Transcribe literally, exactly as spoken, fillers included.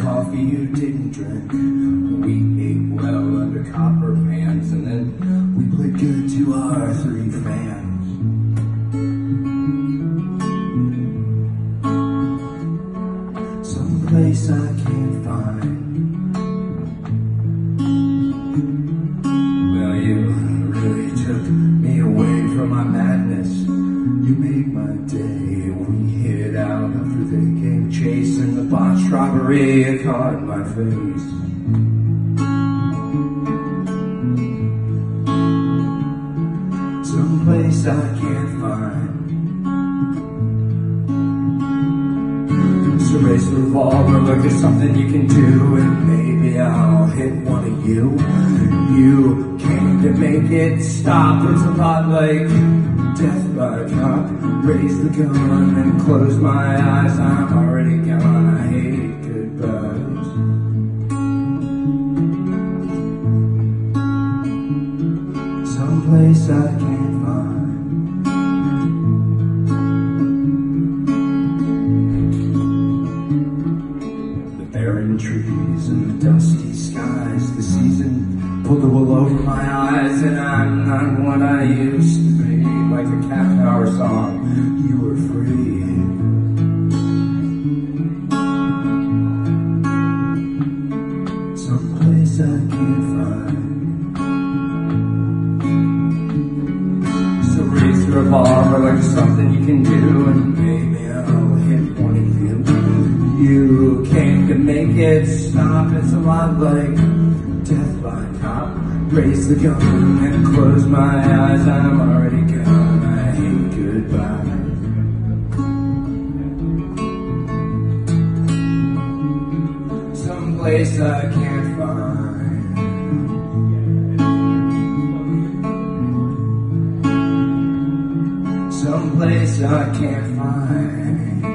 coffee you didn't drink. We ate well under copper pans, and then we played good to our three fans. Someplace I can't find. Well, you really took me away from my madness. You made my day. We hid out after they came chasing the botched robbery. It caught my face. Someplace I can't find. So raise the revolver, look, there's something you can do, and maybe I'll hit one of you. You came to make it stop. It's a lot like death by a cop. Raise the gun and close my eyes. I'm already gone. I hate goodbyes. Someplace I can't find. The barren trees and the dusty skies. The season pulled the wool over my eyes, and I'm not what I used to be. Like a cat power song, you were free. Someplace I can't find. So raise the revolver like there's something you can do, and maybe I'll hit one of you. You came to make it stop. It's a lot like death by a cop. Raise the gun and close my eyes. I'm already gone. I hate goodbye. Someplace I can't find. Someplace I can't find.